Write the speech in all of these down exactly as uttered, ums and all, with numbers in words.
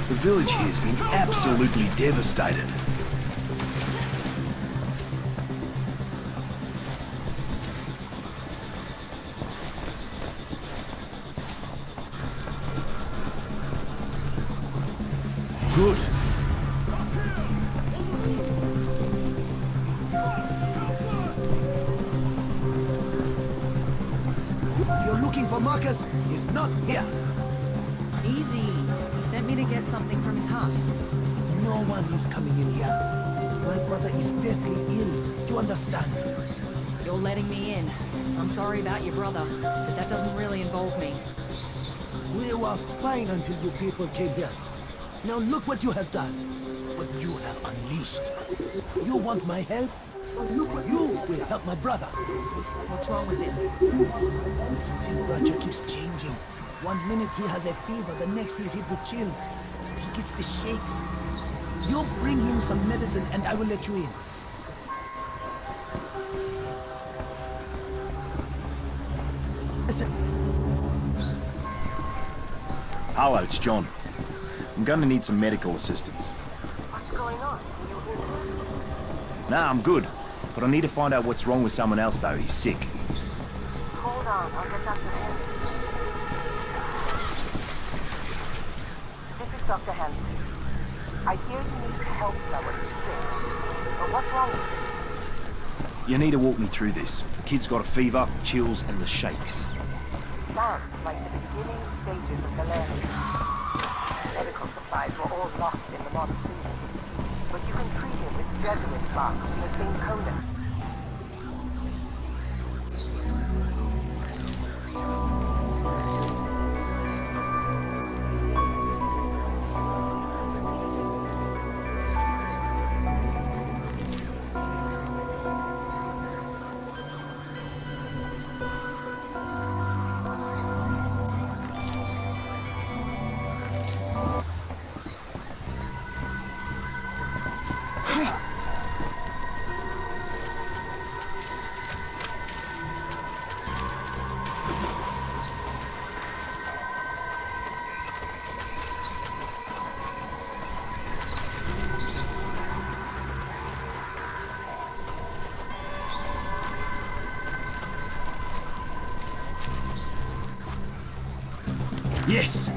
The village here has been absolutely devastated. Good. If you're looking for Marcus, he's not here. Easy. He sent me to get something from his hut. No one is coming in here. My brother is deathly ill. Do you understand? You're letting me in. I'm sorry about your brother, but that doesn't really involve me. We were fine until you people came here. Now look what you have done. What you have unleashed. You want my help? You will help my brother. What's wrong with him? His temperature keeps changing. One minute he has a fever, the next he is hit with chills. He gets the shakes. You bring him some medicine and I will let you in. Listen. Hello, it's John. I'm gonna need some medical assistance. What's going on? You injured? Nah, I'm good. But I need to find out what's wrong with someone else though. He's sick. Hold on, I'll get Doctor Hansen. This is Doctor Hansen. I hear you need to help someone who's sick. But what's wrong with you? You need to walk me through this. The kid's got a fever, chills, and the shakes. Sounds like the beginning stages of malaria. Medical supplies were all lost in the monsoon. But you can treat him with Jesuit bark from the same codex. Yes!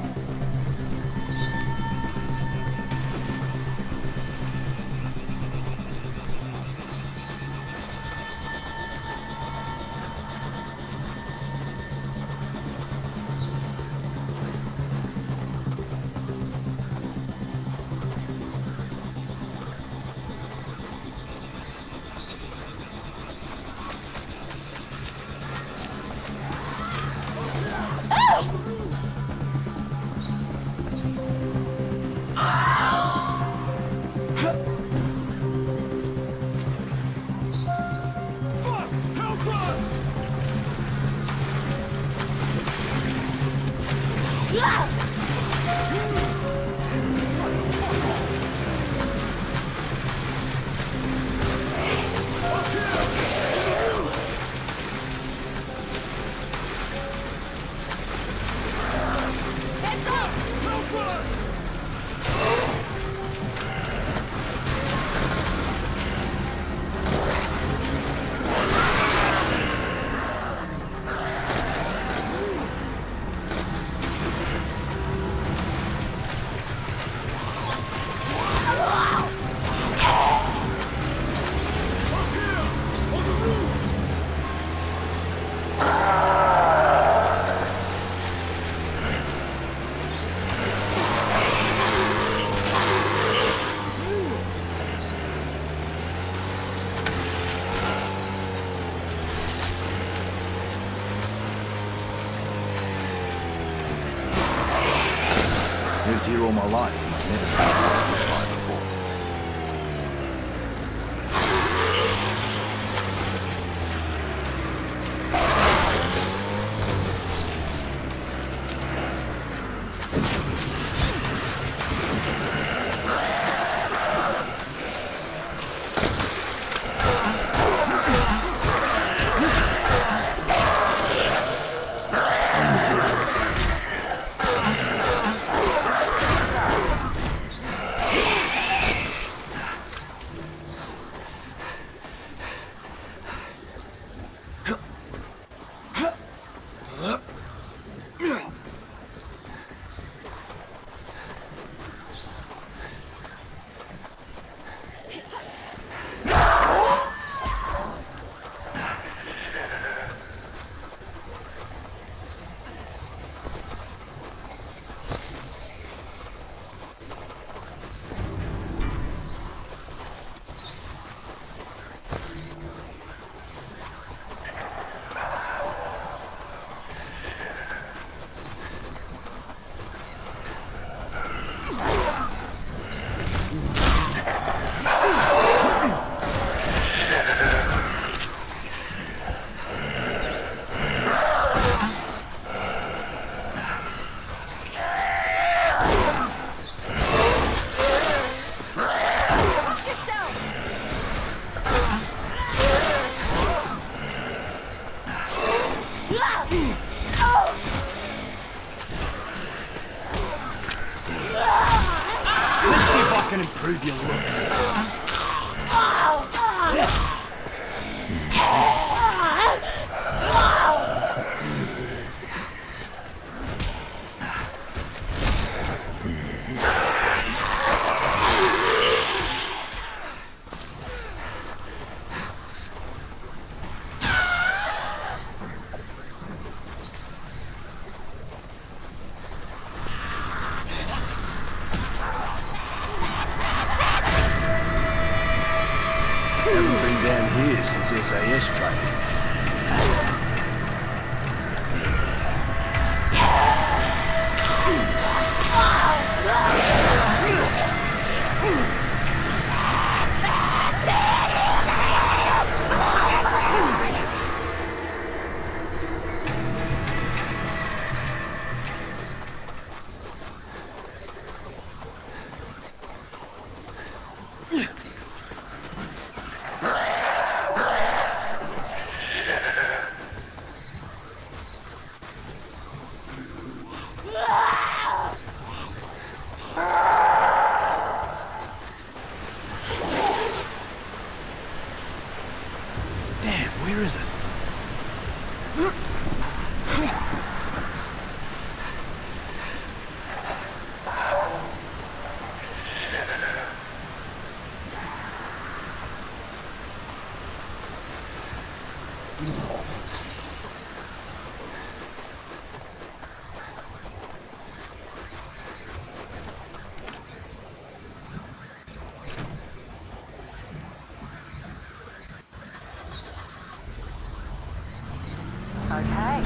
Lived here all my life, and I've never seen it like this high before. improve your looks. Haven't been down here since S A S training. Damn, where is it? Okay.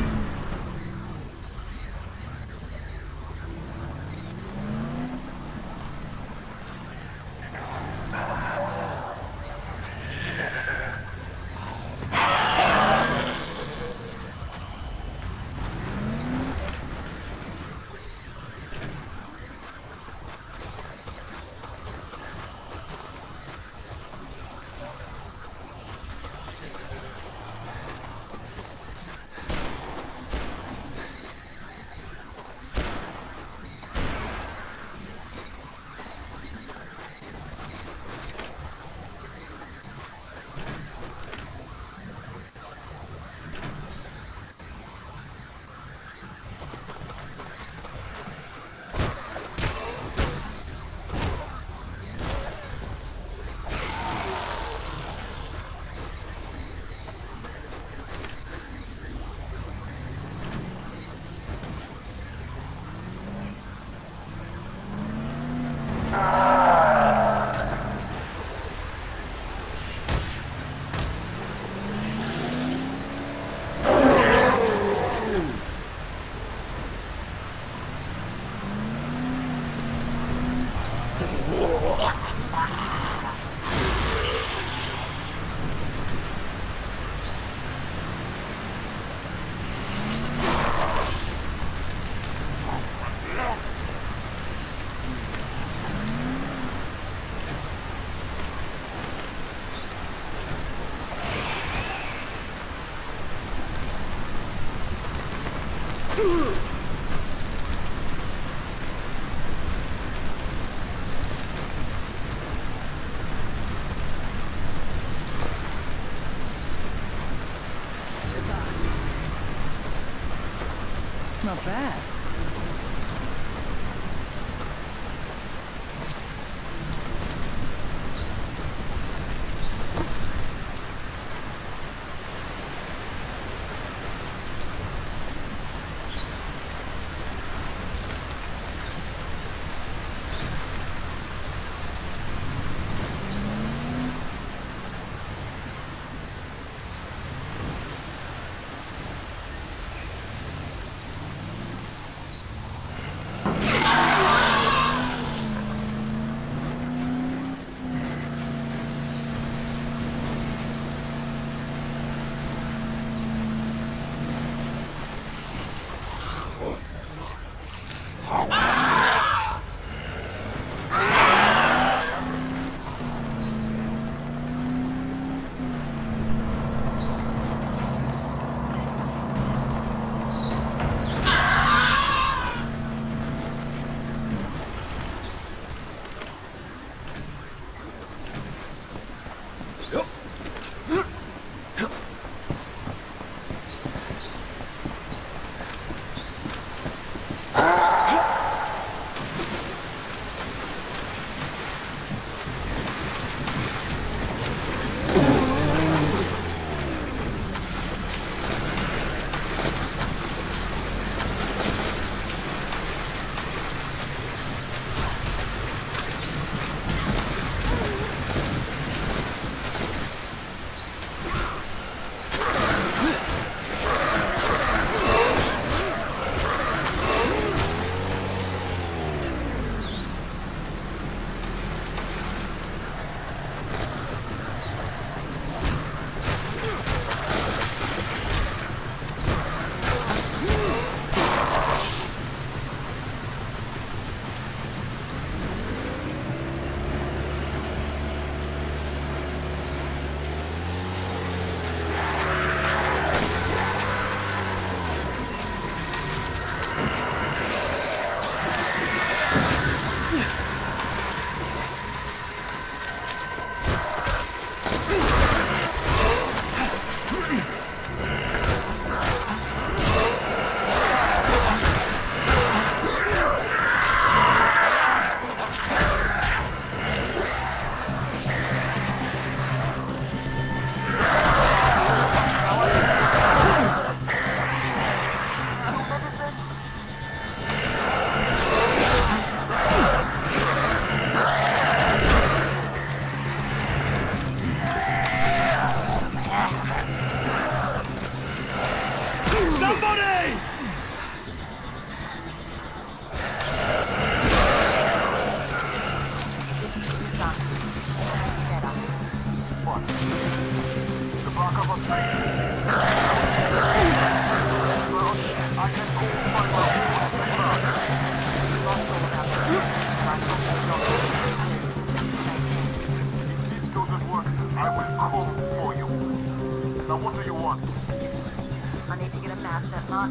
Not bad.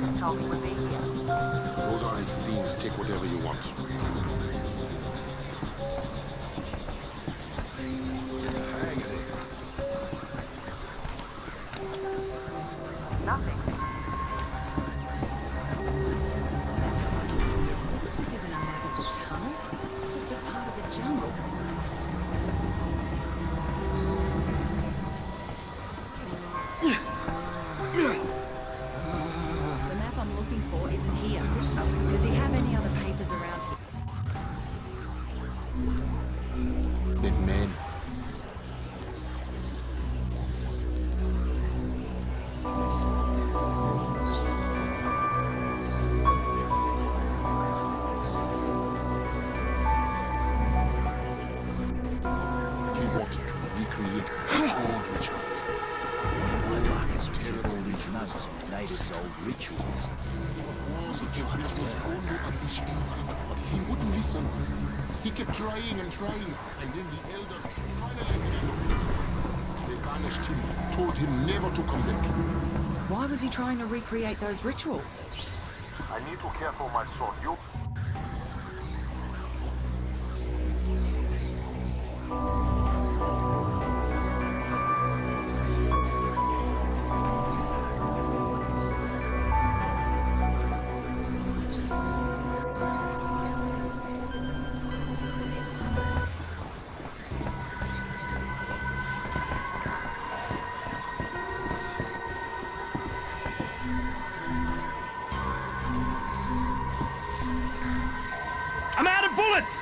scientists told me would be here. Those are his things. Take whatever you want. Nothing. This isn't a map of the tunnels, just a part of the jungle. The map I'm looking for isn't here. Does he have any other papers around here? That man. He wanted to recreate old rituals. My mark is terrible rituals of natives' old rituals. So Johannes was only unleashed, but he wouldn't listen. He kept trying and trying, and then the elders finally gave up. They banished him, told him never to come back. Why was he trying to recreate those rituals? I need to care for my sword. You. I'm out of bullets!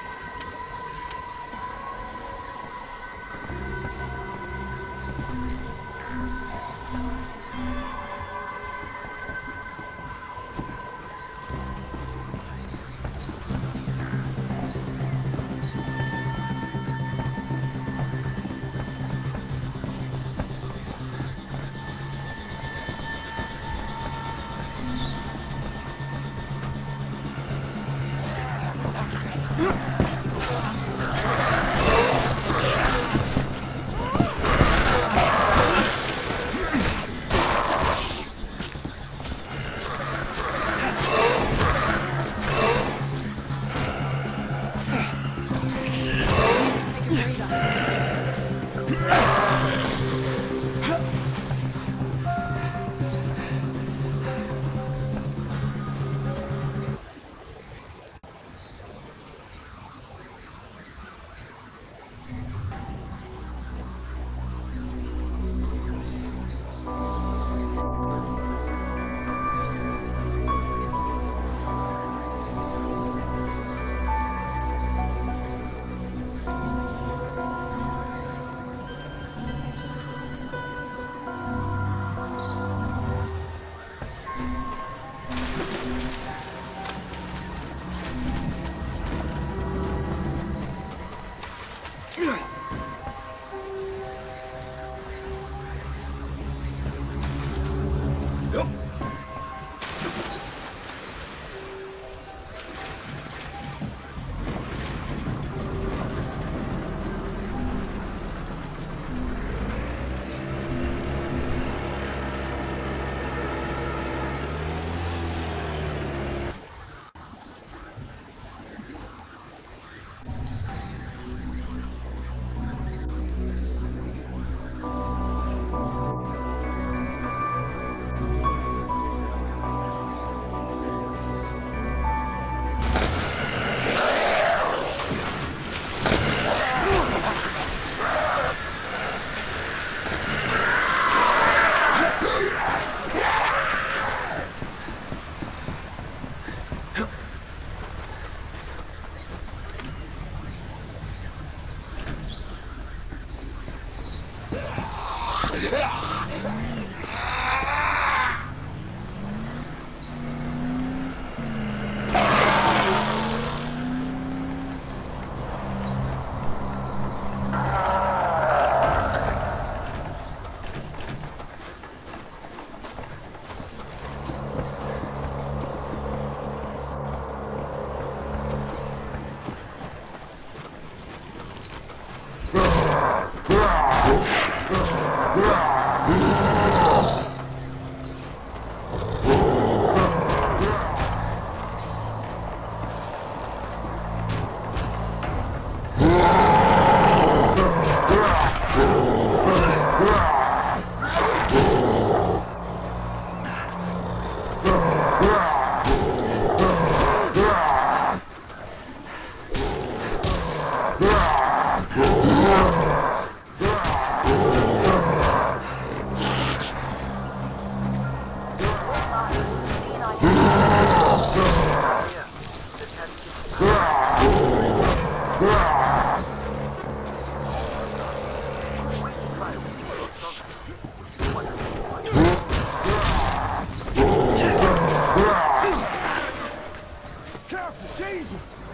Jesus!